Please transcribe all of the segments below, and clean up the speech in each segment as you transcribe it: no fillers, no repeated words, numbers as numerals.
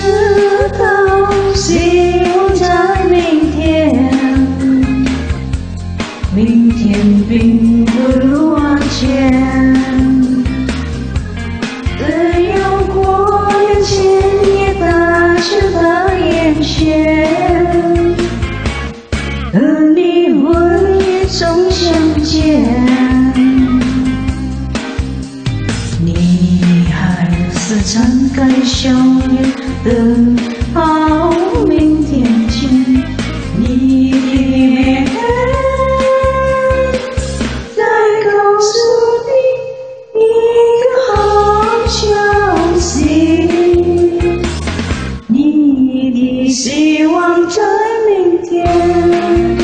道，希望在明天，明天并不如往前。只要过眼前也大就到眼前，和你会也终相见。你还是敞开笑颜等好明天见，你的面再告诉你一个好消息，你的希望在明天。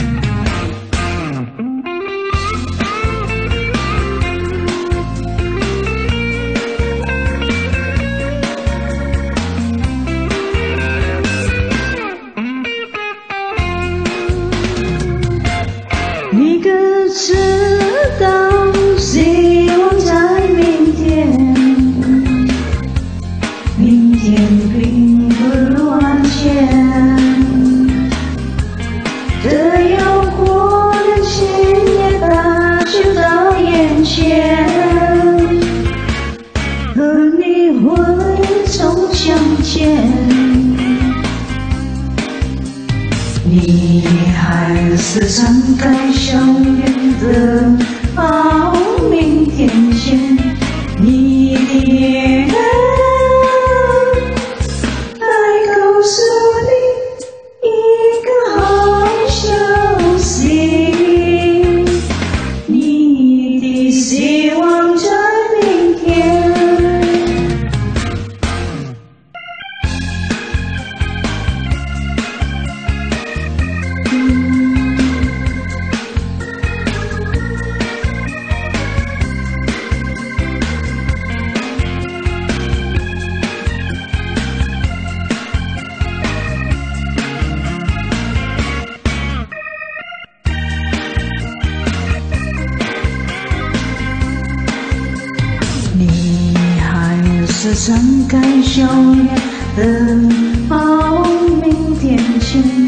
你可知道，希望在明天，明天并不如往前。只要过眼前也大就到眼前，和你会终相见。你还是敞开笑颜等好明天见，你的眼再告诉你一个好消息，你的希望在明天。你还是敞开笑颜等好明天见。